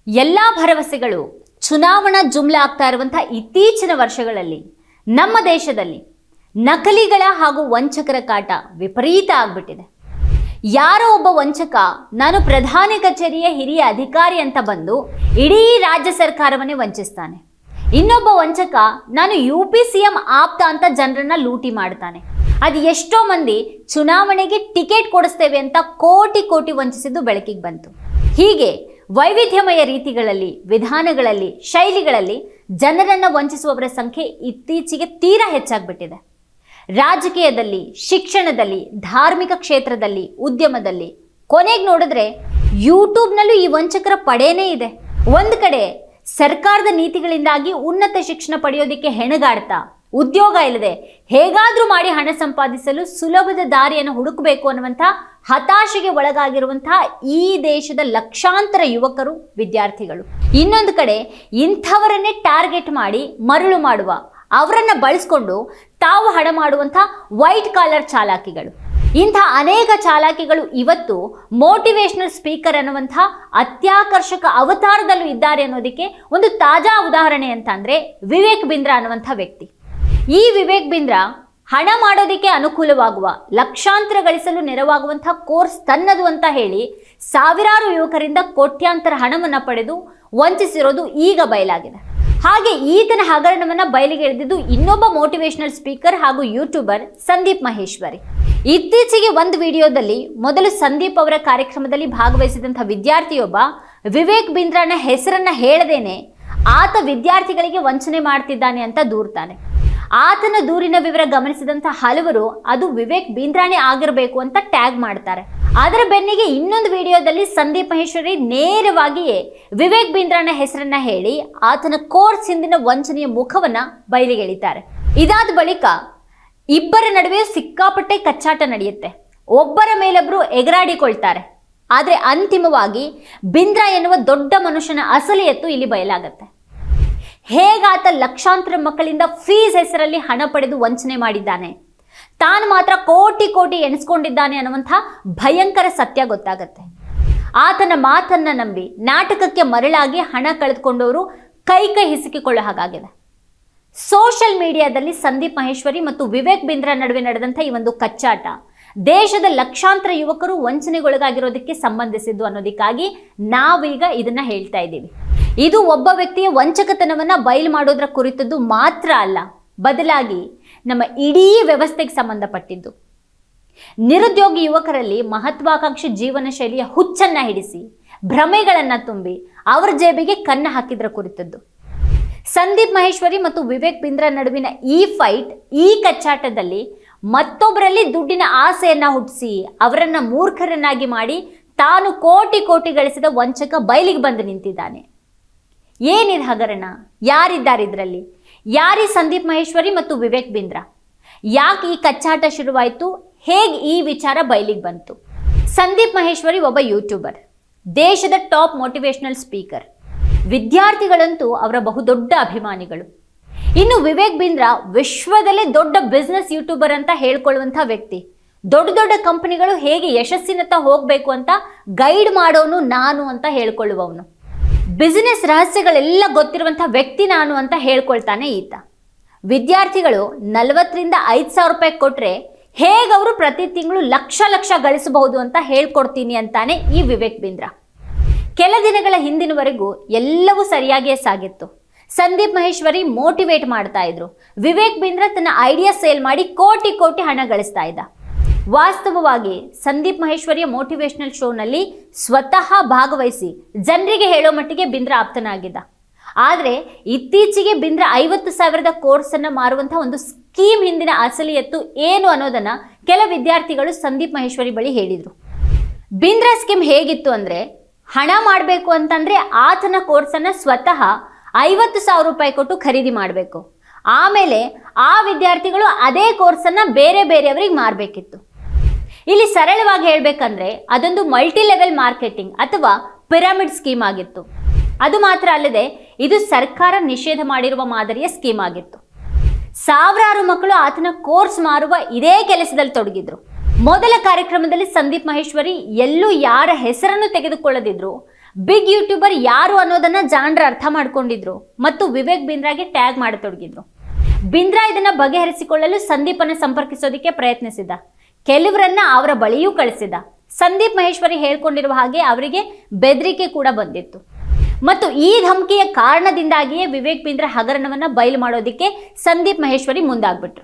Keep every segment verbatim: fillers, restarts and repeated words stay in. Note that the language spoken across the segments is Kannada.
ಎಲ್ಲಾ ಭರವಸೆಗಳು ಚುನಾವಣಾ ಜುಮ್ಲಾ ಆಗ್ತಾ ಇರುವಂತಹ ಇತ್ತೀಚಿನ ವರ್ಷಗಳಲ್ಲಿ ನಮ್ಮ ದೇಶದಲ್ಲಿ ನಕಲಿಗಳ ಹಾಗೂ ವಂಚಕರ ಕಾಟ ವಿಪರೀತ ಆಗ್ಬಿಟ್ಟಿದೆ. ಯಾರೋ ಒಬ್ಬ ವಂಚಕ ನಾನು ಪ್ರಧಾನಿ ಕಚೇರಿಯ ಹಿರಿಯ ಅಧಿಕಾರಿ ಅಂತ ಬಂದು ಇಡೀ ರಾಜ್ಯ ಸರ್ಕಾರವನ್ನೇ ವಂಚಿಸ್ತಾನೆ. ಇನ್ನೊಬ್ಬ ವಂಚಕ ನಾನು ಯು ಪಿ ಸಿ ಎಂ ಆಪ್ತ ಅಂತ ಜನರನ್ನ ಲೂಟಿ ಮಾಡ್ತಾನೆ. ಅದು ಎಷ್ಟೋ ಮಂದಿ ಚುನಾವಣೆಗೆ ಟಿಕೆಟ್ ಕೊಡಿಸ್ತೇವೆ ಅಂತ ಕೋಟಿ ಕೋಟಿ ವಂಚಿಸಿದ್ದು ಬೆಳಕಿಗೆ ಬಂತು. ಹೀಗೆ ವೈವಿಧ್ಯಮಯ ರೀತಿಗಳಲ್ಲಿ, ವಿಧಾನಗಳಲ್ಲಿ, ಶೈಲಿಗಳಲ್ಲಿ ಜನರನ್ನ ವಂಚಿಸುವವರ ಸಂಖ್ಯೆ ಇತ್ತೀಚೆಗೆ ತೀರಾ ಹೆಚ್ಚಾಗ್ಬಿಟ್ಟಿದೆ. ರಾಜಕೀಯದಲ್ಲಿ, ಶಿಕ್ಷಣದಲ್ಲಿ, ಧಾರ್ಮಿಕ ಕ್ಷೇತ್ರದಲ್ಲಿ, ಉದ್ಯಮದಲ್ಲಿ, ಕೊನೆಗೆ ನೋಡಿದ್ರೆ ಯೂಟ್ಯೂಬ್ನಲ್ಲೂ ಈ ವಂಚಕರ ಪಡೇನೇ ಇದೆ. ಒಂದು ಕಡೆ ಸರ್ಕಾರದ ನೀತಿಗಳಿಂದಾಗಿ ಉನ್ನತ ಶಿಕ್ಷಣ ಪಡೆಯೋದಿಕ್ಕೆ ಹೆಣಗಾಡ್ತಾ, ಉದ್ಯೋಗ ಇಲ್ಲದೆ ಹೇಗಾದ್ರೂ ಮಾಡಿ ಹಣ ಸಂಪಾದಿಸಲು ಸುಲಭದ ದಾರಿಯನ್ನು ಹುಡುಕಬೇಕು ಅನ್ನುವಂಥ ಹತಾಶೆಗೆ ಒಳಗಾಗಿರುವಂತಹ ಈ ದೇಶದ ಲಕ್ಷಾಂತರ ಯುವಕರು, ವಿದ್ಯಾರ್ಥಿಗಳು. ಇನ್ನೊಂದು ಕಡೆ ಇಂಥವರನ್ನೇ ಟಾರ್ಗೆಟ್ ಮಾಡಿ ಮರಳು ಮಾಡುವ, ಅವರನ್ನ ಬಳಸ್ಕೊಂಡು ತಾವು ಹಣ ಮಾಡುವಂಥ ವೈಟ್ ಕಾಲರ್ ಚಾಲಾಕಿಗಳು. ಇಂಥ ಅನೇಕ ಚಾಲಾಕಿಗಳು ಇವತ್ತು ಮೋಟಿವೇಶನಲ್ ಸ್ಪೀಕರ್ ಅನ್ನುವಂಥ ಅತ್ಯಾಕರ್ಷಕ ಅವತಾರದಲ್ಲೂ ಇದ್ದಾರೆ ಅನ್ನೋದಕ್ಕೆ ಒಂದು ತಾಜಾ ಉದಾಹರಣೆ ಅಂತ ಅಂದ್ರೆ ವಿವೇಕ್ ಬಿಂದ್ರಾ ಅನ್ನುವಂಥ ವ್ಯಕ್ತಿ. ಈ ವಿವೇಕ್ ಬಿಂದ್ರಾ ಹಣ ಮಾಡೋದಕ್ಕೆ ಅನುಕೂಲವಾಗುವ, ಲಕ್ಷಾಂತರ ಗಳಿಸಲು ನೆರವಾಗುವಂತಹ ಕೋರ್ಸ್ ತನ್ನದು ಅಂತ ಹೇಳಿ ಸಾವಿರಾರು ಯುವಕರಿಂದ ಕೋಟ್ಯಾಂತರ ಹಣವನ್ನ ಪಡೆದು ವಂಚಿಸಿರೋದು ಈಗ ಬಯಲಾಗಿದೆ. ಹಾಗೆ ಈತನ ಹಗರಣವನ್ನ ಬಯಲಿಗೆ ಎಳೆದಿದ್ದು ಇನ್ನೊಬ್ಬ ಮೋಟಿವೇಶನಲ್ ಸ್ಪೀಕರ್ ಹಾಗೂ ಯೂಟ್ಯೂಬರ್ ಸಂದೀಪ್ ಮಹೇಶ್ವರಿ. ಇತ್ತೀಚೆಗೆ ಒಂದು ವಿಡಿಯೋದಲ್ಲಿ ಮೊದಲು ಸಂದೀಪ್ ಅವರ ಕಾರ್ಯಕ್ರಮದಲ್ಲಿ ಭಾಗವಹಿಸಿದಂತಹ ವಿದ್ಯಾರ್ಥಿಯೊಬ್ಬ ವಿವೇಕ್ ಬಿಂದ್ರಾನ ಹೆಸರನ್ನ ಹೇಳದೇನೆ ಆತ ವಿದ್ಯಾರ್ಥಿಗಳಿಗೆ ವಂಚನೆ ಮಾಡ್ತಿದ್ದಾನೆ ಅಂತ ದೂರ್ತಾನೆ. ಆತನ ದೂರಿನ ವಿವರ ಗಮನಿಸಿದಂತ ಹಲವರು ಅದು ವಿವೇಕ್ ಬಿಂದ್ರಾನೇ ಆಗಿರಬೇಕು ಅಂತ ಟ್ಯಾಗ್ ಮಾಡ್ತಾರೆ. ಅದರ ಬೆನ್ನಿಗೆ ಇನ್ನೊಂದು ವಿಡಿಯೋದಲ್ಲಿ ಸಂದೀಪ್ ಮಹೇಶ್ವರಿ ನೇರವಾಗಿಯೇ ವಿವೇಕ್ ಬಿಂದ್ರಾನ ಹೆಸರನ್ನ ಹೇಳಿ ಆತನ ಕೋರ್ಸ್ ಹಿಂದಿನ ವಂಚನೆಯ ಮುಖವನ್ನ ಬಯಲಿಗೆ ಎಳಿತಾರೆ. ಇದಾದ ಬಳಿಕ ಇಬ್ಬರ ನಡುವೆ ಸಿಕ್ಕಾಪಟ್ಟೆ ಕಚ್ಚಾಟ ನಡೆಯುತ್ತೆ. ಒಬ್ಬರ ಮೇಲೊಬ್ರು ಎಗರಾಡಿಕೊಳ್ತಾರೆ. ಆದ್ರೆ ಅಂತಿಮವಾಗಿ ಬಿಂದ್ರಾ ಎನ್ನುವ ದೊಡ್ಡ ಮನುಷ್ಯನ ಅಸಲಿ ಎತ್ತು ಇಲ್ಲಿ ಬಯಲಾಗತ್ತೆ. ಹೇಗಾತ ಲಕ್ಷಾಂತರ ಮಕ್ಕಳಿಂದ ಫೀಸ್ ಹೆಸರಲ್ಲಿ ಹಣ ಪಡೆದು ವಂಚನೆ ಮಾಡಿದ್ದಾನೆ, ತಾನು ಮಾತ್ರ ಕೋಟಿ ಕೋಟಿ ಎಣಿಸ್ಕೊಂಡಿದ್ದಾನೆ ಅನ್ನುವಂಥ ಭಯಂಕರ ಸತ್ಯ ಗೊತ್ತಾಗತ್ತೆ. ಆತನ ಮಾತನ್ನ ನಂಬಿ ನಾಟಕಕ್ಕೆ ಮರಳಾಗಿ ಹಣ ಕಳೆದುಕೊಂಡವರು ಕೈ ಕೈ ಹಿಸುಕಿಕೊಳ್ಳೋ ಹಾಗಾಗಿದೆ. ಸೋಷಿಯಲ್ ಮೀಡಿಯಾದಲ್ಲಿ ಸಂದೀಪ್ ಮಹೇಶ್ವರಿ ಮತ್ತು ವಿವೇಕ್ ಬಿಂದ್ರಾ ನಡುವೆ ನಡೆದಂಥ ಈ ಒಂದು ಕಚ್ಚಾಟ ದೇಶದ ಲಕ್ಷಾಂತರ ಯುವಕರು ವಂಚನೆಗೊಳಗಾಗಿರೋದಕ್ಕೆ ಸಂಬಂಧಿಸಿದ್ದು ಅನ್ನೋದಕ್ಕಾಗಿ ನಾವೀಗ ಇದನ್ನ ಹೇಳ್ತಾ ಇದ್ದೀವಿ. ಇದು ಒಬ್ಬ ವ್ಯಕ್ತಿಯ ವಂಚಕತನವನ್ನ ಬಯಲು ಮಾಡೋದ್ರ ಕುರಿತದ್ದು ಮಾತ್ರ ಅಲ್ಲ, ಬದಲಾಗಿ ನಮ್ಮ ಇಡೀ ವ್ಯವಸ್ಥೆಗೆ ಸಂಬಂಧಪಟ್ಟಿದ್ದು. ನಿರುದ್ಯೋಗಿ ಯುವಕರಲ್ಲಿ ಮಹತ್ವಾಕಾಂಕ್ಷಿ ಜೀವನ ಶೈಲಿಯ ಹುಚ್ಚನ್ನ ಹಿಡಿಸಿ ಭ್ರಮೆಗಳನ್ನ ತುಂಬಿ ಅವರ ಜೇಬಿಗೆ ಕನ್ನ ಹಾಕಿದ್ರ ಕುರಿತದ್ದು. ಸಂದೀಪ್ ಮಹೇಶ್ವರಿ ಮತ್ತು ವಿವೇಕ್ ಬಿಂದ್ರಾ ನಡುವಿನ ಈ ಫೈಟ್, ಈ ಕಚ್ಚಾಟದಲ್ಲಿ ಮತ್ತೊಬ್ಬರಲ್ಲಿ ದುಡ್ಡಿನ ಆಸೆಯನ್ನ ಹುಟ್ಟಿಸಿ ಅವರನ್ನ ಮೂರ್ಖರನ್ನಾಗಿ ಮಾಡಿ ತಾನು ಕೋಟಿ ಕೋಟಿ ಗಳಿಸಿದ ವಂಚಕ ಬಯಲಿಗೆ ಬಂದು ನಿಂತಿದ್ದಾನೆ. ಏನಿದೆ ಹಗರಣ? ಯಾರಿದ್ದಾರೆ ಇದರಲ್ಲಿ? ಯಾರಿ ಸಂದೀಪ್ ಮಹೇಶ್ವರಿ ಮತ್ತು ವಿವೇಕ್ ಬಿಂದ್ರಾ? ಯಾಕೆ ಈ ಕಚ್ಚಾಟ ಶುರುವಾಯಿತು? ಹೇಗೆ ಈ ವಿಚಾರ ಬಯಲಿಗೆ ಬಂತು? ಸಂದೀಪ್ ಮಹೇಶ್ವರಿ ಒಬ್ಬ ಯೂಟ್ಯೂಬರ್, ದೇಶದ ಟಾಪ್ ಮೋಟಿವೇಶನಲ್ ಸ್ಪೀಕರ್. ವಿದ್ಯಾರ್ಥಿಗಳಂತೂ ಅವರ ಬಹುದೊಡ್ಡ ಅಭಿಮಾನಿಗಳು. ಇನ್ನು ವಿವೇಕ್ ಬಿಂದ್ರಾ ವಿಶ್ವದಲ್ಲೇ ದೊಡ್ಡ ಬಿಸ್ನೆಸ್ ಯೂಟ್ಯೂಬರ್ ಅಂತ ಹೇಳ್ಕೊಳ್ಳುವಂಥ ವ್ಯಕ್ತಿ. ದೊಡ್ಡ ದೊಡ್ಡ ಕಂಪನಿಗಳು ಹೇಗೆ ಯಶಸ್ಸಿನತ್ತ ಹೋಗಬೇಕು ಅಂತ ಗೈಡ್ ಮಾಡೋನು ನಾನು ಅಂತ ಹೇಳ್ಕೊಳ್ಳುವವನು. ಬಿಸಿನೆಸ್ ರಹಸ್ಯಗಳೆಲ್ಲ ಗೊತ್ತಿರುವಂಥ ವ್ಯಕ್ತಿ ನಾನು ಅಂತ ಹೇಳ್ಕೊಳ್ತಾನೆ ಈತ. ವಿದ್ಯಾರ್ಥಿಗಳು ನಲವತ್ತರಿಂದ ಐದು ಸಾವಿರ ರೂಪಾಯಿ ಕೊಟ್ರೆ ಹೇಗೆ ಅವರು ಪ್ರತಿ ತಿಂಗಳು ಲಕ್ಷ ಲಕ್ಷ ಗಳಿಸಬಹುದು ಅಂತ ಹೇಳ್ಕೊಡ್ತೀನಿ ಅಂತಾನೆ ಈ ವಿವೇಕ್ ಬಿಂದ್ರಾ. ಕೆಲ ದಿನಗಳ ಹಿಂದಿನವರೆಗೂ ಎಲ್ಲವೂ ಸರಿಯಾಗಿಯೇ ಸಾಗಿತ್ತು. ಸಂದೀಪ್ ಮಹೇಶ್ವರಿ ಮೋಟಿವೇಟ್ ಮಾಡ್ತಾ ಇದ್ರು. ವಿವೇಕ್ ಬಿಂದ್ರಾ ತನ್ನ ಐಡಿಯಾ ಸೇಲ್ ಮಾಡಿ ಕೋಟಿ ಕೋಟಿ ಹಣ ಗಳಿಸ್ತಾ ಇದ್ದ. ವಾಸ್ತವವಾಗಿ ಸಂದೀಪ್ ಮಹೇಶ್ವರಿಯ ಮೋಟಿವೇಶನಲ್ ಶೋನಲ್ಲಿ ಸ್ವತಃ ಭಾಗವಹಿಸಿ ಜನರಿಗೆ ಹೇಳೋ ಮಟ್ಟಿಗೆ ಬಿಂದ್ರಾ ಆಪ್ತನಾಗಿದ್ದ. ಆದ್ರೆ ಇತ್ತೀಚೆಗೆ ಬಿಂದ್ರಾ ಐವತ್ತು ಸಾವಿರದ ಕೋರ್ಸ್ ಅನ್ನ ಮಾರುವಂತಹ ಒಂದು ಸ್ಕೀಮ್ ಹಿಂದಿನ ಅಸಲಿ ಎತ್ತು ಏನು ಅನ್ನೋದನ್ನ ಕೆಲ ವಿದ್ಯಾರ್ಥಿಗಳು ಸಂದೀಪ್ ಮಹೇಶ್ವರಿ ಬಳಿ ಹೇಳಿದ್ರು. ಬಿಂದ್ರಾ ಸ್ಕೀಮ್ ಹೇಗಿತ್ತು ಅಂದ್ರೆ, ಹಣ ಮಾಡಬೇಕು ಅಂತಂದ್ರೆ ಆತನ ಕೋರ್ಸ್ ಅನ್ನ ಸ್ವತಃ ಐವತ್ತು ಸಾವಿರ ರೂಪಾಯಿ ಕೊಟ್ಟು ಖರೀದಿ ಮಾಡಬೇಕು. ಆಮೇಲೆ ಆ ವಿದ್ಯಾರ್ಥಿಗಳು ಅದೇ ಕೋರ್ಸ್ ಅನ್ನ ಬೇರೆ ಬೇರೆಯವರಿಗೆ ಮಾರಬೇಕಿತ್ತು. ಇಲ್ಲಿ ಸರಳವಾಗಿ ಹೇಳ್ಬೇಕಂದ್ರೆ ಅದೊಂದು ಮಲ್ಟಿ ಲೆವೆಲ್ ಮಾರ್ಕೆಟಿಂಗ್ ಅಥವಾ ಪಿರಮಿಡ್ ಸ್ಕೀಮ್ ಆಗಿತ್ತು. ಅದು ಮಾತ್ರ ಅಲ್ಲದೆ ಇದು ಸರ್ಕಾರ ನಿಷೇಧ ಮಾಡಿರುವ ಮಾದರಿಯ ಸ್ಕೀಮ್ ಆಗಿತ್ತು. ಸಾವಿರಾರು ಮಕ್ಕಳು ಆತನ ಕೋರ್ಸ್ ಮಾರುವ ಇದೇ ಕೆಲಸದಲ್ಲಿ ತೊಡಗಿದ್ರು. ಮೊದಲ ಕಾರ್ಯಕ್ರಮದಲ್ಲಿ ಸಂದೀಪ್ ಮಹೇಶ್ವರಿ ಎಲ್ಲೂ ಯಾರ ಹೆಸರನ್ನು ತೆಗೆದುಕೊಳ್ಳದಿದ್ರು ಬಿಗ್ ಯೂಟ್ಯೂಬರ್ ಯಾರು ಅನ್ನೋದನ್ನ ಜಾಣರು ಅರ್ಥ ಮಾಡ್ಕೊಂಡಿದ್ರು ಮತ್ತು ವಿವೇಕ್ ಬಿಂದ್ರಾಗೆ ಟ್ಯಾಗ್ ಮಾಡತೊಡಗಿದ್ರು. ಬಿಂದ್ರಾ ಇದನ್ನ ಬಗೆಹರಿಸಿಕೊಳ್ಳಲು ಸಂದೀಪನ ಸಂಪರ್ಕಿಸೋದಕ್ಕೆ ಪ್ರಯತ್ನಿಸಿದ. ಕೆಲವರನ್ನ ಅವರ ಬಳಿಯೂ ಕಳಿಸಿದ. ಸಂದೀಪ್ ಮಹೇಶ್ವರಿ ಹೇಳ್ಕೊಂಡಿರುವ ಹಾಗೆ ಅವರಿಗೆ ಬೆದರಿಕೆ ಕೂಡ ಬಂದಿತ್ತು ಮತ್ತು ಈ ಧಮಕಿಯ ಕಾರಣದಿಂದಾಗಿಯೇ ವಿವೇಕ್ ಬಿಂದ್ರಾ ಹಗರಣವನ್ನ ಬಯಲು ಮಾಡೋದಕ್ಕೆ ಸಂದೀಪ್ ಮಹೇಶ್ವರಿ ಮುಂದಾಗ್ಬಿಟ್ರು.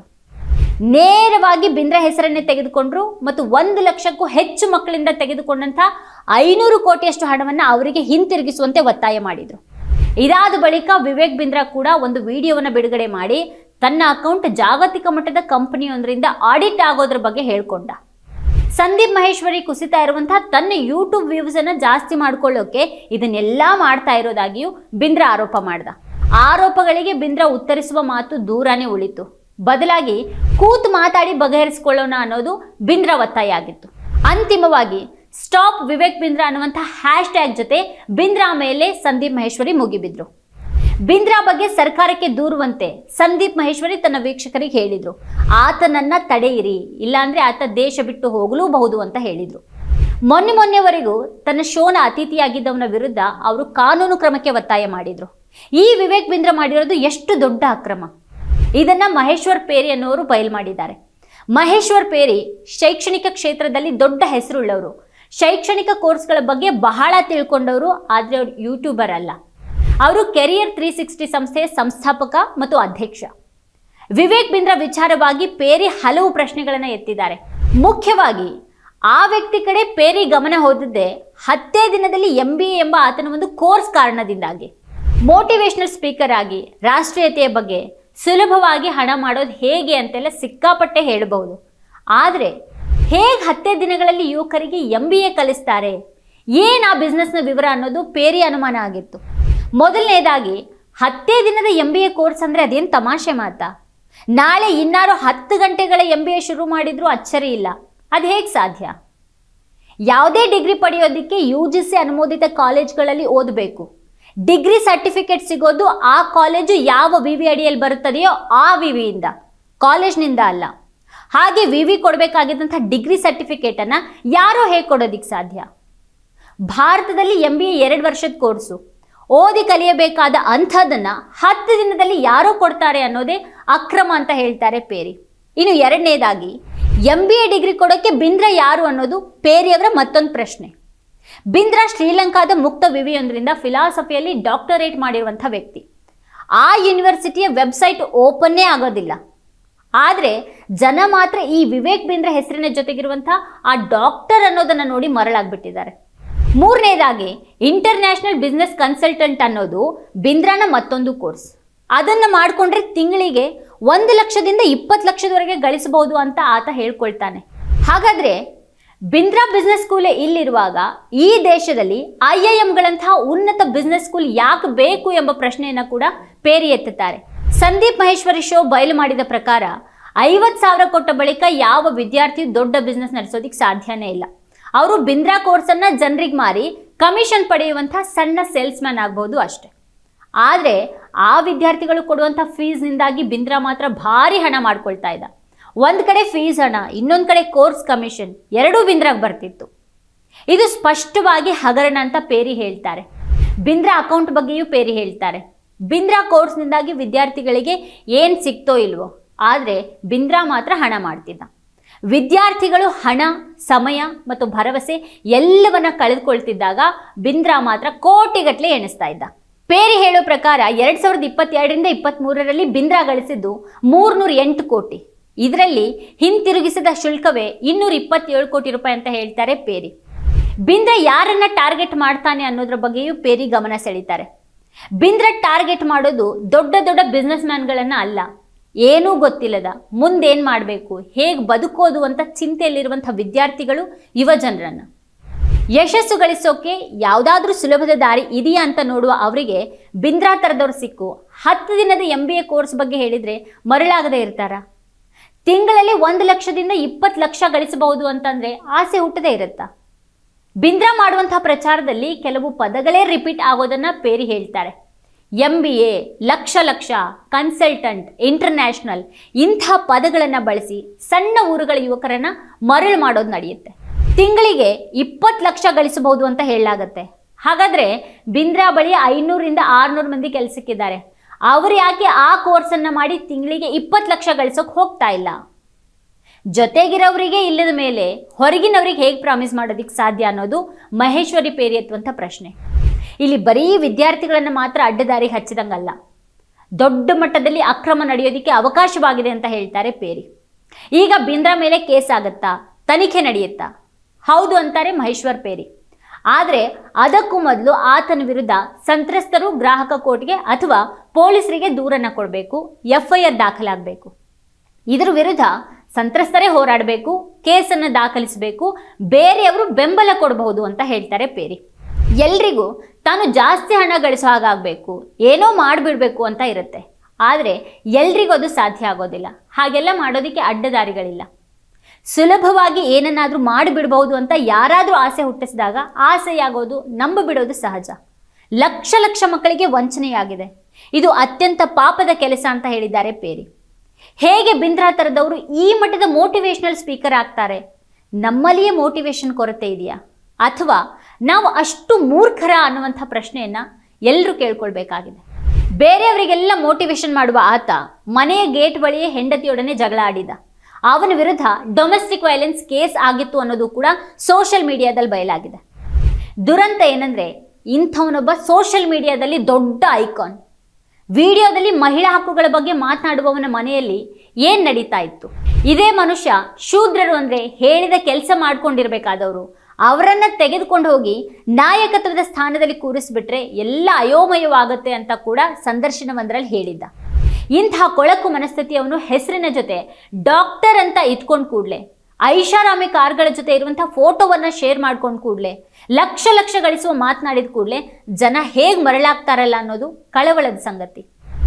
ನೇರವಾಗಿ ಬಿಂದ್ರಾ ಹೆಸರನ್ನೇ ತೆಗೆದುಕೊಂಡ್ರು ಮತ್ತು ಒಂದು ಲಕ್ಷಕ್ಕೂ ಹೆಚ್ಚು ಮಕ್ಕಳಿಂದ ತೆಗೆದುಕೊಂಡಂತ ಐನೂರು ಕೋಟಿಯಷ್ಟು ಹಣವನ್ನ ಅವರಿಗೆ ಹಿಂತಿರುಗಿಸುವಂತೆ ಒತ್ತಾಯ ಮಾಡಿದ್ರು. ಇದಾದ ಬಳಿಕ ವಿವೇಕ್ ಬಿಂದ್ರಾ ಕೂಡ ಒಂದು ವಿಡಿಯೋವನ್ನ ಬಿಡುಗಡೆ ಮಾಡಿ ತನ್ನ ಅಕೌಂಟ್ ಜಾಗತಿಕ ಮಟ್ಟದ ಕಂಪನಿಯೊಂದರಿಂದ ಆಡಿಟ್ ಆಗೋದ್ರ ಬಗ್ಗೆ ಹೇಳ್ಕೊಂಡ. ಸಂದೀಪ್ ಮಹೇಶ್ವರಿ ಕುಸಿತಾ ಇರುವಂತಹ ತನ್ನ ಯೂಟ್ಯೂಬ್ ವ್ಯೂಸ್ ಅನ್ನ ಜಾಸ್ತಿ ಮಾಡ್ಕೊಳ್ಳೋಕೆ ಇದನ್ನೆಲ್ಲಾ ಮಾಡ್ತಾ ಇರೋದಾಗಿಯೂ ಬಿಂದ್ರಾ ಆರೋಪ ಮಾಡ್ದ. ಆರೋಪಗಳಿಗೆ ಬಿಂದ್ರಾ ಉತ್ತರಿಸುವ ಮಾತು ದೂರಾನೇ ಉಳಿತು. ಬದಲಾಗಿ ಕೂತು ಮಾತಾಡಿ ಬಗೆಹರಿಸಿಕೊಳ್ಳೋಣ ಅನ್ನೋದು ಬಿಂದ್ರಾ ಒತ್ತಾಯ ಆಗಿತ್ತು. ಅಂತಿಮವಾಗಿ ಸ್ಟಾಪ್ ವಿವೇಕ್ ಬಿಂದ್ರಾ ಅನ್ನುವಂಥ ಹ್ಯಾಶ್ ಟ್ಯಾಗ್ ಜೊತೆ ಬಿಂದ್ರಾ ಮೇಲೆ ಸಂದೀಪ್ ಮಹೇಶ್ವರಿ ಮುಗಿಬಿದ್ರು. ಬಿಂದ್ರಾ ಬಗ್ಗೆ ಸರ್ಕಾರಕ್ಕೆ ದೂರುವಂತೆ ಸಂದೀಪ್ ಮಹೇಶ್ವರಿ ತನ್ನ ವೀಕ್ಷಕರಿಗೆ ಹೇಳಿದ್ರು. ಆತನನ್ನ ತಡೆಯಿರಿ, ಇಲ್ಲಾಂದ್ರೆ ಆತ ದೇಶ ಬಿಟ್ಟು ಹೋಗಲೂಬಹುದು ಅಂತ ಹೇಳಿದ್ರು. ಮೊನ್ನೆ ಮೊನ್ನೆವರೆಗೂ ತನ್ನ ಶೋನ ಅತಿಥಿಯಾಗಿದ್ದವನ ವಿರುದ್ಧ ಅವರು ಕಾನೂನು ಕ್ರಮಕ್ಕೆ ಒತ್ತಾಯ ಮಾಡಿದ್ರು. ಈ ವಿವೇಕ್ ಬಿಂದ್ರಾ ಮಾಡಿರೋದು ಎಷ್ಟು ದೊಡ್ಡ ಅಕ್ರಮ, ಇದನ್ನ ಮಹೇಶ್ವರ್ ಪೇರಿ ಅನ್ನೋರು ಬಯಲು ಮಾಡಿದ್ದಾರೆ. ಮಹೇಶ್ವರ್ ಪೇರಿ ಶೈಕ್ಷಣಿಕ ಕ್ಷೇತ್ರದಲ್ಲಿ ದೊಡ್ಡ ಹೆಸರುಳ್ಳವರು, ಶೈಕ್ಷಣಿಕ ಕೋರ್ಸ್ಗಳ ಬಗ್ಗೆ ಬಹಳ ತಿಳ್ಕೊಂಡವರು. ಆದ್ರೆ ಅವರು ಯೂಟ್ಯೂಬರ್ ಅಲ್ಲ. ಅವರು ಕೆರಿಯರ್ ತ್ರೀ ಸಿಕ್ಸ್ಟಿ ಸಂಸ್ಥೆಯ ಸಂಸ್ಥಾಪಕ ಮತ್ತು ಅಧ್ಯಕ್ಷ. ವಿವೇಕ್ ಬಿಂದ್ರಾ ವಿಚಾರವಾಗಿ ಪೇರಿ ಹಲವು ಪ್ರಶ್ನೆಗಳನ್ನು ಎತ್ತಿದ್ದಾರೆ. ಮುಖ್ಯವಾಗಿ ಆ ವ್ಯಕ್ತಿ ಕಡೆ ಪೇರಿ ಗಮನ ಹೋದದ್ದೇ ಹತ್ತೇ ದಿನದಲ್ಲಿ ಎಂ ಬಿ ಎ ಎಂಬ ಆತನ ಒಂದು ಕೋರ್ಸ್ ಕಾರಣದಿಂದಾಗಿ. ಮೋಟಿವೇಶನಲ್ ಸ್ಪೀಕರ್ ಆಗಿ ರಾಷ್ಟ್ರೀಯತೆಯ ಬಗ್ಗೆ ಸುಲಭವಾಗಿ ಹಣ ಮಾಡೋದು ಹೇಗೆ ಅಂತೆಲ್ಲ ಸಿಕ್ಕಾಪಟ್ಟೆ ಹೇಳಬಹುದು. ಆದರೆ ಹೇಗೆ ಹತ್ತೇ ದಿನಗಳಲ್ಲಿ ಯುವಕರಿಗೆ ಎಂ ಬಿ ಎ ಕಲಿಸ್ತಾರೆ, ಏನ್ ಆ ಬಿಸ್ನೆಸ್ನ ವಿವರ ಅನ್ನೋದು ಪೇರಿ ಅನುಮಾನ ಆಗಿತ್ತು. ಮೊದಲನೇದಾಗಿ ಹತ್ತೇ ದಿನದ ಎಂ ಬಿ ಎ ಕೋರ್ಸ್ ಅಂದ್ರೆ ಅದೇನು ತಮಾಷೆ ಮಾತಾ? ನಾಳೆ ಇನ್ನಾರು ಹತ್ತು ಗಂಟೆಗಳ ಎಂ ಬಿ ಎ ಶುರು ಮಾಡಿದ್ರು ಅಚ್ಚರಿ ಇಲ್ಲ. ಅದು ಹೇಗೆ ಸಾಧ್ಯ? ಯಾವುದೇ ಡಿಗ್ರಿ ಪಡೆಯೋದಕ್ಕೆ ಯು ಜಿ ಸಿ ಅನುಮೋದಿತ ಕಾಲೇಜ್ಗಳಲ್ಲಿ ಓದಬೇಕು. ಡಿಗ್ರಿ ಸರ್ಟಿಫಿಕೇಟ್ ಸಿಗೋದು ಆ ಕಾಲೇಜು ಯಾವ ವಿವಿ ಅಡಿಯಲ್ಲಿ ಬರುತ್ತದೆಯೋ ಆ ವಿವಿಯಿಂದ, ಕಾಲೇಜ್ನಿಂದ ಅಲ್ಲ. ಹಾಗೆ ವಿವಿ ಕೊಡಬೇಕಾಗಿದ್ದಂಥ ಡಿಗ್ರಿ ಸರ್ಟಿಫಿಕೇಟ್ ಅನ್ನ ಯಾರೋ ಹೇಗೆ ಕೊಡೋದಿಕ್ಕೆ ಸಾಧ್ಯ? ಭಾರತದಲ್ಲಿ ಎಂ ಬಿ ಎ ಎರಡು ವರ್ಷದ ಕೋರ್ಸು, ಓದಿ ಕಲಿಯಬೇಕಾದ ಅಂಥದನ್ನ ಹತ್ತು ದಿನದಲ್ಲಿ ಯಾರೋ ಕೊಡ್ತಾರೆ ಅನ್ನೋದೇ ಅಕ್ರಮ ಅಂತ ಹೇಳ್ತಾರೆ ಪೇರಿ. ಇನ್ನು ಎರಡನೇದಾಗಿ ಎಂ ಬಿ ಎ ಡಿಗ್ರಿ ಕೊಡೋಕೆ ಬಿಂದ್ರಾ ಯಾರು ಅನ್ನೋದು ಪೇರಿ ಅವರ ಮತ್ತೊಂದು ಪ್ರಶ್ನೆ. ಬಿಂದ್ರಾ ಶ್ರೀಲಂಕಾದ ಮುಕ್ತ ವಿವಿಯೊಂದರಿಂದ ಫಿಲಾಸಫಿಯಲ್ಲಿ ಡಾಕ್ಟರೇಟ್ ಮಾಡಿರುವಂಥ ವ್ಯಕ್ತಿ. ಆ ಯೂನಿವರ್ಸಿಟಿಯ ವೆಬ್ಸೈಟ್ ಓಪನ್ನೇ ಆಗೋದಿಲ್ಲ. ಆದರೆ ಜನ ಮಾತ್ರ ಈ ವಿವೇಕ್ ಬಿಂದ್ರಾ ಹೆಸರಿನ ಜೊತೆಗಿರುವಂಥ ಆ ಡಾಕ್ಟರ್ ಅನ್ನೋದನ್ನ ನೋಡಿ ಮರಳಾಗ್ಬಿಟ್ಟಿದ್ದಾರೆ. ಮೂರನೇದಾಗಿ ಇಂಟರ್ನ್ಯಾಷನಲ್ ಬಿಸ್ನೆಸ್ ಕನ್ಸಲ್ಟೆಂಟ್ ಅನ್ನೋದು ಬಿಂದ್ರಾನ ಮತ್ತೊಂದು ಕೋರ್ಸ್. ಅದನ್ನು ಮಾಡಿಕೊಂಡ್ರೆ ತಿಂಗಳಿಗೆ ಒಂದು ಲಕ್ಷದಿಂದ ಇಪ್ಪತ್ತು ಲಕ್ಷದವರೆಗೆ ಗಳಿಸಬಹುದು ಅಂತ ಆತ ಹೇಳ್ಕೊಳ್ತಾನೆ. ಹಾಗಾದ್ರೆ ಬಿಂದ್ರಾ ಬಿಸ್ನೆಸ್ ಸ್ಕೂಲ್ ಇಲ್ಲಿರುವಾಗ ಈ ದೇಶದಲ್ಲಿ ಐ ಐ ಎಂಗಳಂತಹ ಉನ್ನತ ಬಿಸ್ನೆಸ್ ಸ್ಕೂಲ್ ಯಾಕೆ ಬೇಕು ಎಂಬ ಪ್ರಶ್ನೆಯನ್ನ ಕೂಡ ಪೇರಿ ಎತ್ತುತ್ತಾರೆ. ಸಂದೀಪ್ ಮಹೇಶ್ವರಿ ಶೋ ಬಯಲು ಮಾಡಿದ ಪ್ರಕಾರ ಐವತ್ತು ಸಾವಿರ ಕೊಟ್ಟ ಬಳಿಕ ಯಾವ ವಿದ್ಯಾರ್ಥಿಯು ದೊಡ್ಡ ಬಿಸ್ನೆಸ್ ನಡೆಸೋದಿಕ್ ಸಾಧ್ಯನೇ ಇಲ್ಲ. ಅವರು ಬಿಂದ್ರಾ ಕೋರ್ಸ್ ಅನ್ನ ಜನರಿಗೆ ಮಾರಿ ಕಮಿಷನ್ ಪಡೆಯುವಂತಹ ಸಣ್ಣ ಸೇಲ್ಸ್ ಮ್ಯಾನ್ ಆಗಬಹುದು ಅಷ್ಟೇ. ಆದರೆ ಆ ವಿದ್ಯಾರ್ಥಿಗಳು ಕೊಡುವಂಥ ಫೀಸ್ನಿಂದಾಗಿ ಬಿಂದ್ರಾ ಮಾತ್ರ ಭಾರಿ ಹಣ ಮಾಡ್ಕೊಳ್ತಾ ಇದ್ದ. ಒಂದ್ ಕಡೆ ಫೀಸ್ ಹಣ, ಇನ್ನೊಂದು ಕಡೆ ಕೋರ್ಸ್ ಕಮಿಷನ್, ಎರಡೂ ಬಿಂದ್ರಾಗ್ ಬರ್ತಿತ್ತು. ಇದು ಸ್ಪಷ್ಟವಾಗಿ ಹಗರಣ ಅಂತ ಪೇರಿ ಹೇಳ್ತಾರೆ. ಬಿಂದ್ರಾ ಅಕೌಂಟ್ ಬಗ್ಗೆಯೂ ಪೇರಿ ಹೇಳ್ತಾರೆ. ಬಿಂದ್ರಾ ಕೋರ್ಸ್ನಿಂದಾಗಿ ವಿದ್ಯಾರ್ಥಿಗಳಿಗೆ ಏನ್ ಸಿಕ್ತೋ ಇಲ್ವೋ, ಆದ್ರೆ ಬಿಂದ್ರಾ ಮಾತ್ರ ಹಣ ಮಾಡ್ತಿದ್ದ. ವಿದ್ಯಾರ್ಥಿಗಳು ಹಣ, ಸಮಯ ಮತ್ತು ಭರವಸೆ ಎಲ್ಲವನ್ನ ಕಳೆದುಕೊಳ್ತಿದ್ದಾಗ ಬಿಂದ್ರಾ ಮಾತ್ರ ಕೋಟಿಗಟ್ಟಲೆ ಎಣಿಸ್ತಾ ಇದ್ದ. ಪೇರಿ ಹೇಳೋ ಪ್ರಕಾರ ಎರಡ್ ಸಾವಿರದ ಇಪ್ಪತ್ತೆರಡರಿಂದ ಇಪ್ಪತ್ತ್ ಮೂರರಲ್ಲಿ ಬಿಂದ್ರಾ ಗಳಿಸಿದ್ದು ಮೂರ್ನೂರ ಎಂಟು ಕೋಟಿ. ಇದರಲ್ಲಿ ಹಿಂತಿರುಗಿಸಿದ ಶುಲ್ಕವೇ ಇನ್ನೂರ ಇಪ್ಪತ್ತೇಳು ಕೋಟಿ ರೂಪಾಯಿ ಅಂತ ಹೇಳ್ತಾರೆ ಪೇರಿ. ಬಿಂದ್ರಾ ಯಾರನ್ನ ಟಾರ್ಗೆಟ್ ಮಾಡ್ತಾನೆ ಅನ್ನೋದ್ರ ಬಗ್ಗೆಯೂ ಪೇರಿ ಗಮನ ಸೆಳೀತಾರೆ. ಬಿಂದ್ರಾ ಟಾರ್ಗೆಟ್ ಮಾಡೋದು ದೊಡ್ಡ ದೊಡ್ಡ ಬಿಸ್ನೆಸ್ ಮ್ಯಾನ್ಗಳನ್ನ ಅಲ್ಲ, ಏನೂ ಗೊತ್ತಿಲ್ಲದ, ಮುಂದೇನ್ ಮಾಡಬೇಕು, ಹೇಗೆ ಬದುಕೋದು ಅಂತ ಚಿಂತೆಯಲ್ಲಿರುವಂಥ ವಿದ್ಯಾರ್ಥಿಗಳು, ಯುವ ಜನರನ್ನ. ಯಶಸ್ಸು ಗಳಿಸೋಕೆ ಯಾವುದಾದ್ರೂ ಸುಲಭದ ದಾರಿ ಇದೆಯಾ ಅಂತ ನೋಡುವ ಅವರಿಗೆ ಬಿಂದ್ರಾ ಥರದವ್ರು ಸಿಕ್ಕು ಹತ್ತು ದಿನದ ಎಂ ಬಿ ಎ ಕೋರ್ಸ್ ಬಗ್ಗೆ ಹೇಳಿದ್ರೆ ಮರಳಾಗದೆ ಇರ್ತಾರ? ತಿಂಗಳಲ್ಲಿ ಒಂದು ಲಕ್ಷದಿಂದ ಇಪ್ಪತ್ತು ಲಕ್ಷ ಗಳಿಸಬಹುದು ಅಂತಂದ್ರೆ ಆಸೆ ಹುಟ್ಟದೇ ಇರುತ್ತಾ? ಬಿಂದ್ರಾ ಮಾಡುವಂತಹ ಪ್ರಚಾರದಲ್ಲಿ ಕೆಲವು ಪದಗಳೇ ರಿಪೀಟ್ ಆಗೋದನ್ನ ಪೇರಿ ಹೇಳ್ತಾರೆ. M B A, lakh lakh, consultant, international ಇಂಥ ಪದಗಳನ್ನು ಬಳಸಿ ಸಣ್ಣ ಊರುಗಳ ಯುವಕರನ್ನ ಮರಳು ಮಾಡೋದು ನಡೆಯುತ್ತೆ. ತಿಂಗಳಿಗೆ ಇಪ್ಪತ್ತು ಲಕ್ಷ ಗಳಿಸಬಹುದು ಅಂತ ಹೇಳಲಾಗತ್ತೆ. ಹಾಗಾದ್ರೆ ಬಿಂದ್ರಾ ಬಳಿ ಐನೂರಿಂದ ಆರ್ನೂರು ಮಂದಿ ಕೆಲಸಕ್ಕಿದ್ದಾರೆ. ಅವರು ಯಾಕೆ ಆ ಕೋರ್ಸನ್ನು ಮಾಡಿ ತಿಂಗಳಿಗೆ ಇಪ್ಪತ್ತು ಲಕ್ಷ ಗಳಿಸೋಕೆ ಹೋಗ್ತಾ ಇಲ್ಲ? ಜೊತೆಗಿರೋರಿಗೆ ಇಲ್ಲದ ಮೇಲೆ ಹೊರಗಿನವ್ರಿಗೆ ಹೇಗೆ ಪ್ರಾಮಿಸ್ ಮಾಡೋದಕ್ಕೆ ಸಾಧ್ಯ ಅನ್ನೋದು ಮಹೇಶ್ವರಿ ಪೇರಿ ಎತ್ತುವಂಥ ಪ್ರಶ್ನೆ. ಇಲ್ಲಿ ಬರೀ ವಿದ್ಯಾರ್ಥಿಗಳನ್ನು ಮಾತ್ರ ಅಡ್ಡದಾರಿ ಹಚ್ಚಿದಂಗಲ್ಲ, ದೊಡ್ಡ ಮಟ್ಟದಲ್ಲಿ ಅಕ್ರಮ ನಡೆಯೋದಕ್ಕೆ ಅವಕಾಶವಾಗಿದೆ ಅಂತ ಹೇಳ್ತಾರೆ ಪೇರಿ. ಈಗ ಬಿಂದ್ರಾ ಮೇಲೆ ಕೇಸ್ ಆಗುತ್ತಾ, ತನಿಖೆ ನಡೆಯುತ್ತಾ? ಹೌದು ಅಂತಾರೆ ಮಹೇಶ್ವರ್ ಪೇರಿ. ಆದರೆ ಅದಕ್ಕೂ ಮೊದಲು ಆತನ ವಿರುದ್ಧ ಸಂತ್ರಸ್ತರು ಗ್ರಾಹಕ ಕೋರ್ಟ್ಗೆ ಅಥವಾ ಪೊಲೀಸರಿಗೆ ದೂರನ್ನು ಕೊಡಬೇಕು, ಎಫ್ ಐ ಆರ್ ದಾಖಲಾಗಬೇಕು. ಇದರ ವಿರುದ್ಧ ಸಂತ್ರಸ್ತರೇ ಹೋರಾಡಬೇಕು, ಕೇಸನ್ನು ದಾಖಲಿಸಬೇಕು, ಬೇರೆಯವರು ಬೆಂಬಲ ಕೊಡಬಹುದು ಅಂತ ಹೇಳ್ತಾರೆ ಪೇರಿ. ಎಲ್ರಿಗೂ ತಾನು ಜಾಸ್ತಿ ಹಣ ಗಳಿಸೋ ಹಾಗಾಗಬೇಕು, ಏನೋ ಮಾಡಿಬಿಡ್ಬೇಕು ಅಂತ ಇರುತ್ತೆ. ಆದರೆ ಎಲ್ರಿಗೂ ಅದು ಸಾಧ್ಯ ಆಗೋದಿಲ್ಲ. ಹಾಗೆಲ್ಲ ಮಾಡೋದಕ್ಕೆ ಅಡ್ಡದಾರಿಗಳಿಲ್ಲ. ಸುಲಭವಾಗಿ ಏನನ್ನಾದರೂ ಮಾಡಿಬಿಡಬಹುದು ಅಂತ ಯಾರಾದರೂ ಆಸೆ ಹುಟ್ಟಿಸಿದಾಗ ಆಸೆಯಾಗೋದು, ನಂಬಿಬಿಡೋದು ಸಹಜ. ಲಕ್ಷ ಲಕ್ಷ ಮಕ್ಕಳಿಗೆ ವಂಚನೆಯಾಗಿದೆ. ಇದು ಅತ್ಯಂತ ಪಾಪದ ಕೆಲಸ ಅಂತ ಹೇಳಿದ್ದಾರೆ ಪೇರಿ. ಹೇಗೆ ಬಿಂದ್ರಾ ಥರದವರು ಈ ಮಟ್ಟದ ಮೋಟಿವೇಶನಲ್ ಸ್ಪೀಕರ್ ಆಗ್ತಾರೆ? ನಮ್ಮಲ್ಲಿಯೇ ಮೋಟಿವೇಶನ್ ಕೊರತೆ ಇದೆಯಾ, ಅಥವಾ ನಾವು ಅಷ್ಟು ಮೂರ್ಖರ ಅನ್ನುವಂಥ ಪ್ರಶ್ನೆಯನ್ನು ಎಲ್ಲರೂ ಕೇಳ್ಕೊಳ್ಬೇಕಾಗಿದೆ. ಬೇರೆಯವರಿಗೆಲ್ಲ ಮೋಟಿವೇಶನ್ ಮಾಡುವ ಆತ ಮನೆಯ ಗೇಟ್ ಬಳಿಯೇ ಹೆಂಡತಿಯೊಡನೆ ಜಗಳ ಆಡಿದ. ಅವನ ವಿರುದ್ಧ ಡೊಮೆಸ್ಟಿಕ್ ವೈಲೆನ್ಸ್ ಕೇಸ್ ಆಗಿತ್ತು ಅನ್ನೋದು ಕೂಡ ಸೋಷಿಯಲ್ ಮೀಡಿಯಾದಲ್ಲಿ ಬಯಲಾಗಿದೆ. ದುರಂತ ಏನಂದ್ರೆ, ಇಂಥವನೊಬ್ಬ ಸೋಷಿಯಲ್ ಮೀಡಿಯಾದಲ್ಲಿ ದೊಡ್ಡ ಐಕಾನ್. ವಿಡಿಯೋದಲ್ಲಿ ಮಹಿಳಾ ಹಕ್ಕುಗಳ ಬಗ್ಗೆ ಮಾತನಾಡುವವನ ಮನೆಯಲ್ಲಿ ಏನ್ ನಡೀತಾ ಇತ್ತು? ಇದೇ ಮನುಷ್ಯ ಶೂದ್ರರು ಅಂದ್ರೆ ಹೇಳಿದ ಕೆಲಸ ಮಾಡ್ಕೊಂಡಿರ್ಬೇಕಾದವರು, ಅವರನ್ನ ತೆಗೆದುಕೊಂಡು ಹೋಗಿ ನಾಯಕತ್ವದ ಸ್ಥಾನದಲ್ಲಿ ಕೂರಿಸ್ಬಿಟ್ರೆ ಎಲ್ಲ ಅಯೋಮಯವಾಗುತ್ತೆ ಅಂತ ಕೂಡ ಸಂದರ್ಶನವೊಂದರಲ್ಲಿ ಹೇಳಿದ್ದ. ಇಂತಹ ಕೊಳಕು ಮನಸ್ಥಿತಿಯವನು ಹೆಸರಿನ ಜೊತೆ ಡಾಕ್ಟರ್ ಅಂತ ಇಟ್ಕೊಂಡು ಕೂಡಲೇ, ಐಷಾರಾಮಿ ಕಾರ್ಗಳ ಜೊತೆ ಇರುವಂತಹ ಫೋಟೋವನ್ನ ಶೇರ್ ಮಾಡ್ಕೊಂಡು ಕೂಡಲೇ, ಲಕ್ಷ ಲಕ್ಷ ಗಳಿಸುವ ಮಾತನಾಡಿದ ಕೂಡಲೇ ಜನ ಹೇಗೆ ಮರಳಾಗ್ತಾರಲ್ಲ ಅನ್ನೋದು ಕಳವಳದ ಸಂಗತಿ.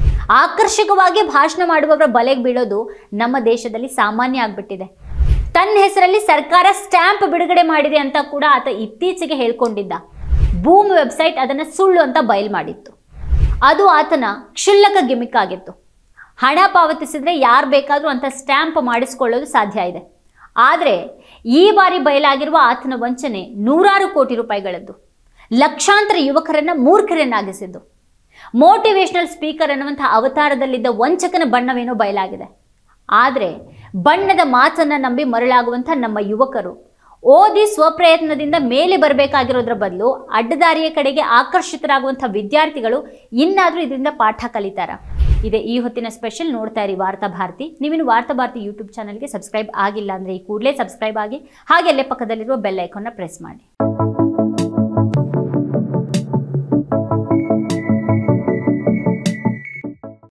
ಆಕರ್ಷಕವಾಗಿ ಭಾಷಣ ಮಾಡುವವರ ಬಲೆಗೆ ಬೀಳೋದು ನಮ್ಮ ದೇಶದಲ್ಲಿ ಸಾಮಾನ್ಯ ಆಗ್ಬಿಟ್ಟಿದೆ. ತನ್ನ ಹೆಸರಲ್ಲಿ ಸರ್ಕಾರ ಸ್ಟ್ಯಾಂಪ್ ಬಿಡುಗಡೆ ಮಾಡಿದೆ ಅಂತ ಕೂಡ ಆತ ಇತ್ತೀಚೆಗೆ ಹೇಳ್ಕೊಂಡಿದ್ದ. ಬೂಮ್ ವೆಬ್ಸೈಟ್ ಅದನ್ನು ಸುಳ್ಳು ಅಂತ ಬಯಲು ಮಾಡಿತ್ತು. ಅದು ಆತನ ಕ್ಷುಲ್ಲಕ ಗಿಮಿಕ್ ಆಗಿತ್ತು. ಹಣ ಪಾವತಿಸಿದ್ರೆ ಯಾರು ಬೇಕಾದರೂ ಅಂತ ಸ್ಟ್ಯಾಂಪ್ ಮಾಡಿಸ್ಕೊಳ್ಳೋದು ಸಾಧ್ಯ ಇದೆ. ಆದರೆ ಈ ಬಾರಿ ಬಯಲಾಗಿರುವ ಆತನ ವಂಚನೆ ನೂರಾರು ಕೋಟಿ ರೂಪಾಯಿಗಳದ್ದು. ಲಕ್ಷಾಂತರ ಯುವಕರನ್ನ ಮೂರ್ಖರನ್ನಾಗಿಸಿದ್ದು. ಮೋಟಿವೇಶನಲ್ ಸ್ಪೀಕರ್ ಅನ್ನುವಂಥ ಅವತಾರದಲ್ಲಿದ್ದ ವಂಚಕನ ಬಣ್ಣವೇನೋ ಬಯಲಾಗಿದೆ. ಆದರೆ ಬಣ್ಣದ ಮಾತನ್ನ ನಂಬಿ ಮರಳಾಗುವಂಥ ನಮ್ಮ ಯುವಕರು ಓದಿ ಸ್ವಪ್ರಯತ್ನದಿಂದ ಮೇಲೆ ಬರಬೇಕಾಗಿರೋದ್ರ ಬದಲು ಅಡ್ಡದಾರಿಯ ಕಡೆಗೆ ಆಕರ್ಷಿತರಾಗುವಂಥ ವಿದ್ಯಾರ್ಥಿಗಳು ಇನ್ನಾದರೂ ಇದರಿಂದ ಪಾಠ ಕಲಿತಾರ? ಇದೆ ಈ ಹೊತ್ತಿನ ಸ್ಪೆಷಲ್. ನೋಡ್ತಾ ಇರಿ ವಾರ್ತಾ ಭಾರತಿ. ನೀವಿನ್ನು ವಾರ್ತಾ ಭಾರತಿ ಯೂಟ್ಯೂಬ್ ಚಾನಲ್ಗೆ ಸಬ್ಸ್ಕ್ರೈಬ್ ಆಗಿಲ್ಲ ಅಂದರೆ ಈ ಕೂಡಲೇ ಸಬ್ಸ್ಕ್ರೈಬ್ ಆಗಿ, ಹಾಗೆ ಅಲ್ಲೇ ಪಕ್ಕದಲ್ಲಿರುವ ಬೆಲ್ ಐಕಾನ್ನ ಪ್ರೆಸ್ ಮಾಡಿ.